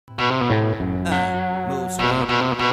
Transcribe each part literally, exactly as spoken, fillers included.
Uh, mood swing.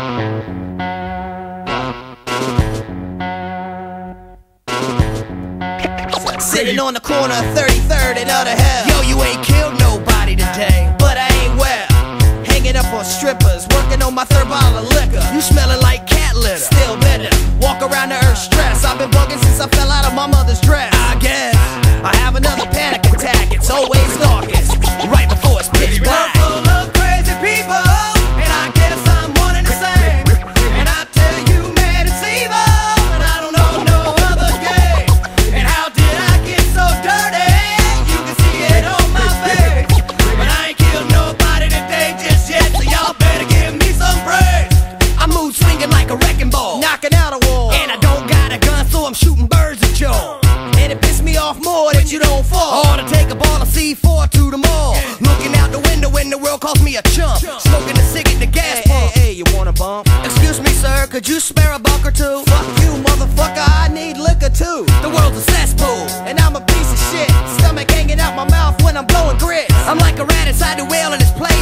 Yeah. Sitting on the corner of thirty-third and other hell. Yo, you ain't killed nobody today, but I ain't well. Hanging up on strippers, working on my third bottle of liquor. You smelling like cat litter. Still bitter, walk around the earth stressed. I've been bugging since I fell out of my mother's dress. I guess I have another panic attack, it's always darkest right before it's pitch black. We're full of crazy people, and I guess I'm one and the same. And I tell you, man, it's evil, and I don't know no other game. And how did I get so dirty? You can see it on my face. But I ain't killed nobody today just yet, so y'all better give me some praise. I'm mood swinging like a wrecking ball, knocking out a wall. And I don't got a gun, so I'm shooting birds at y'all. And it pissed me off more that you don't fall. Or to take a ball of C four to the mall. Looking out the window when the world calls me a chump. Smoking a cig at the gas hey, pump. Hey, hey, you wanna bump? Excuse me, sir, could you spare a buck or two? Fuck you, motherfucker, I need liquor too. The world's a cesspool, and I'm a piece of shit. Stomach hanging out my mouth when I'm blowing grits. I'm like a rat inside the whale and it's playing.